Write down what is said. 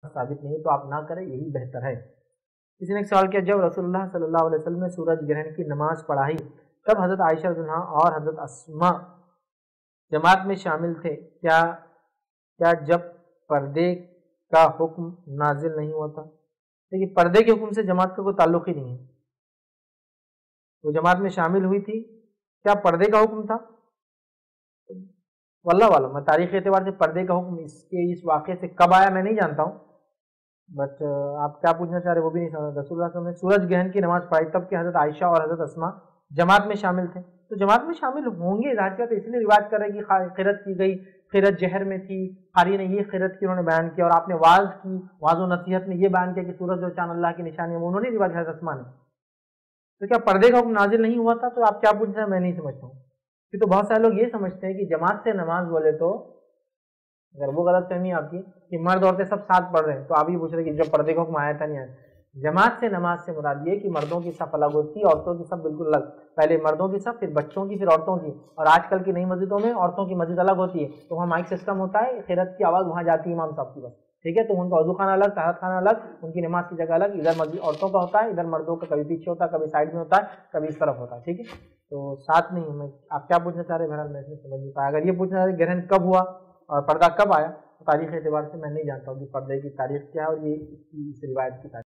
ثابت نہیں ہے تو آپ نہ کریں، یہی بہتر ہے۔ کسی نے ایک سوال کیا، جب رسول اللہ صلی اللہ علیہ وسلم نے سورج گرہن کی نماز پڑھائی تب حضرت عائشہ رضی اللہ عنہا اور حضرت اسما جماعت میں شامل تھے، کیا جب پردے کا حکم نازل نہیں ہوتا؟ دیکھیے پردے کے حکم سے جماعت کا کوئی تعلق ہی نہیں ہے، وہ جماعت میں شامل ہوئی تھی، کیا پردے کا حکم تھا؟ واللہ عالم، میں تاریخی اعتبار سے پردے کا حکم اس واقعے سے کب آیا میں نہیں جانتا ہوں، بٹ آپ کیا پوچھنا چاہ رہے وہ بھی نہیں سمجھ۔ رسول اللہ صلی اللہ علیہ وسلم نے سورج گرہن کی نماز پڑھائی تب کہ حضرت عائشہ اور حضرت اسما جماعت میں شامل تھے، تو جماعت میں شامل ہوں گے، ظاہر بات ہے، اس لیے روایت کر رہے کہ قرأت کی گئی، قرأت جہر میں تھی، قاری نے یہ قرأت کی انہوں نے بیان کیا، اور آپ نے واعظ کی، واعظ و نصیحت میں یہ بیان کیا کہ سورج اور چاند اللہ کی نشانی ہے، وہ انہوں نے روایت حضرت اسما نے، تو کیا پردے کا حکم نازل نہیں ہوا تھا؟ تو آپ کیا پوچھ رہے ہیں میں نہیں سمجھتا ہوں، کہ تو بہت سارے لوگ یہ سمجھتے ہیں کہ جماعت سے نماز بولے تو، اگر وہ غلط فہمی آپ کی کہ مرد عورتیں سب ساتھ پڑھ رہے ہیں، تو آپ یہ پوچھ رہے ہیں کہ جب پردے کا حکم آیا تھا نہیں آیا؟ جماعت سے نماز سے مراد یہ کہ مردوں کی صف الگ ہوتی ہے، عورتوں کی صف بالکل الگ، پہلے مردوں کی صف، پھر بچوں کی، پھر عورتوں کی، اور آج کل کی نئی مسجدوں میں عورتوں کی مسجد الگ ہوتی ہے، تو وہاں مائک سسٹم ہوتا ہے، قرأت کی آواز وہاں جاتی ہے امام صاحب کی بس، ٹھیک ہے، تو ان کا وضو خانہ الگ، طہارت خانہ الگ، ان کی نماز کی جگہ الگ، ادھر مسجد عورتوں کا ہوتا ہے، ادھر مردوں کا کبھی پیچھے ہوتا ہے، کبھی سائڈ میں ہوتا ہے، کبھی اس طرف ہوتا ہے، ٹھیک ہے، تو ساتھ نہیں ہے۔ آپ کیا پوچھنا چاہ رہے ہیں بہرحال میں اس میں سمجھ نہیں پایا، اگر یہ پوچھنا چاہ رہے گرہن کب ہوا اور پردہ کب آیا، تاریخ اعتبار سے میں نہیں جانتا ہوں کہ پردے کی تاریخ کیا ہے اور یہ اس روایت کی تاریخ